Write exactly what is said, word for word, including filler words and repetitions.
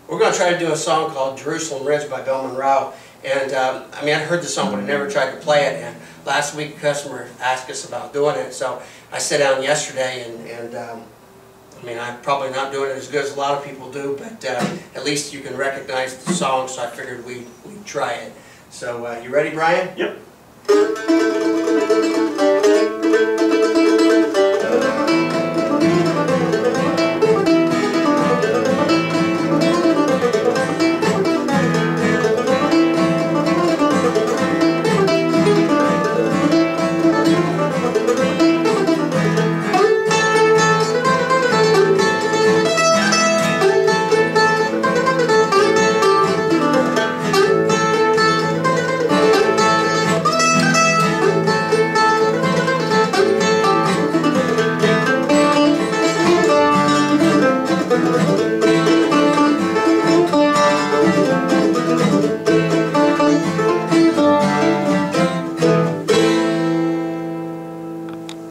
we're going to try to do a song called Jerusalem Ridge by Bill Monroe. And um, I mean, I'd heard the song, but I never tried to play it. And last week, a customer asked us about doing it. So I sat down yesterday, and, and um, I mean, I'm probably not doing it as good as a lot of people do, but uh, at least you can recognize the song, so I figured we'd, we'd try it. So, uh, you ready, Brian? Yep.